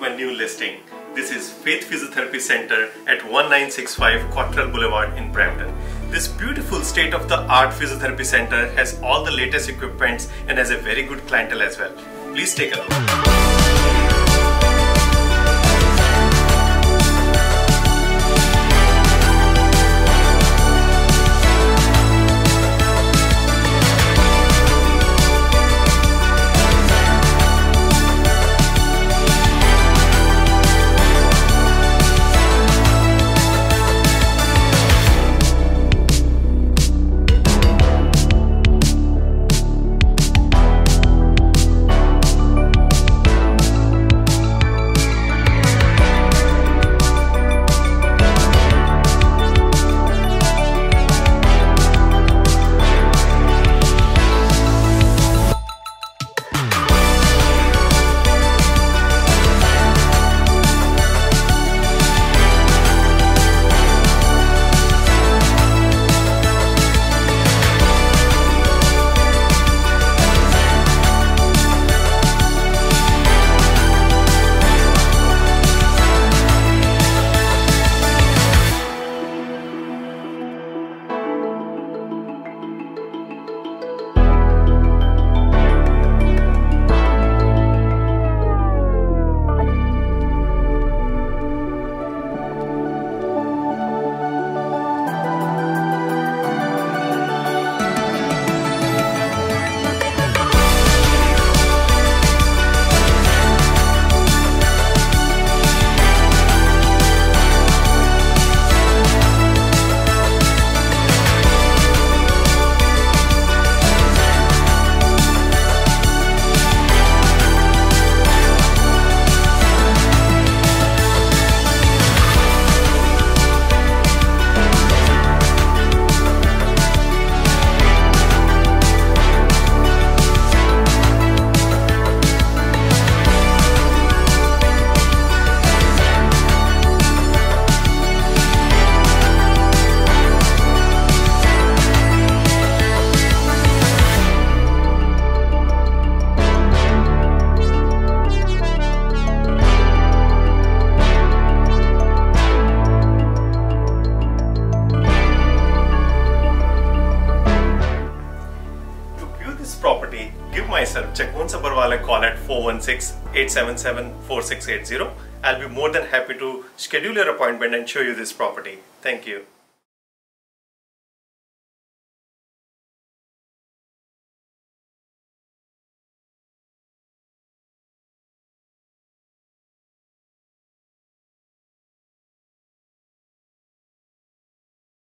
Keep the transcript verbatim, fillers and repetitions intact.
my new listing. This is Faith Physiotherapy Center at one nine six five Cottrelle Blvd in Brampton. This beautiful state-of-the-art physiotherapy center has all the latest equipments and has a very good clientele as well. Please take a look. Property, give myself Jagmohan Sabharwal a call at four one six, eight seven seven, four six eight zero. I'll be more than happy to schedule your appointment and show you this property. Thank you.